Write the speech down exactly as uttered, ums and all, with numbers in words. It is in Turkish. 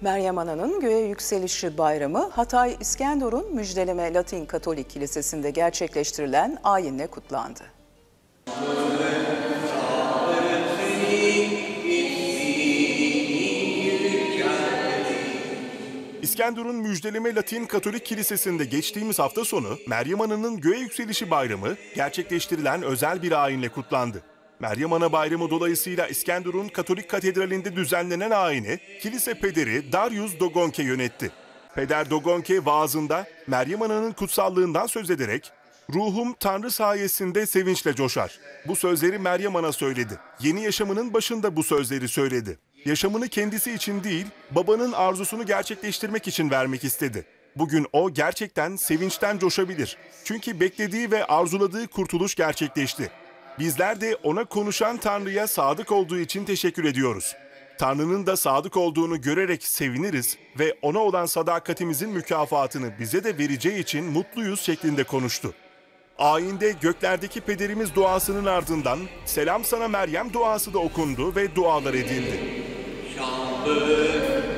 Meryem Ana'nın göğe yükselişi bayramı Hatay İskenderun Müjdeleme Latin Katolik Kilisesi'nde gerçekleştirilen ayinle kutlandı. İskenderun Müjdeleme Latin Katolik Kilisesi'nde geçtiğimiz hafta sonu Meryem Ana'nın göğe yükselişi bayramı gerçekleştirilen özel bir ayinle kutlandı. Meryem Ana Bayramı dolayısıyla İskenderun Katolik Katedrali'nde düzenlenen ayini kilise pederi Darius Dogonke yönetti. Peder Dogonke vaazında Meryem Ana'nın kutsallığından söz ederek "Ruhum Tanrı sayesinde sevinçle coşar." Bu sözleri Meryem Ana söyledi. Yeni yaşamının başında bu sözleri söyledi. Yaşamını kendisi için değil, babanın arzusunu gerçekleştirmek için vermek istedi. Bugün o gerçekten sevinçten coşabilir. Çünkü beklediği ve arzuladığı kurtuluş gerçekleşti. Bizler de ona konuşan Tanrı'ya sadık olduğu için teşekkür ediyoruz. Tanrı'nın da sadık olduğunu görerek seviniriz ve ona olan sadakatimizin mükafatını bize de vereceği için mutluyuz şeklinde konuştu. Ayinde göklerdeki pederimiz duasının ardından Selam Sana Meryem duası da okundu ve dualar edildi.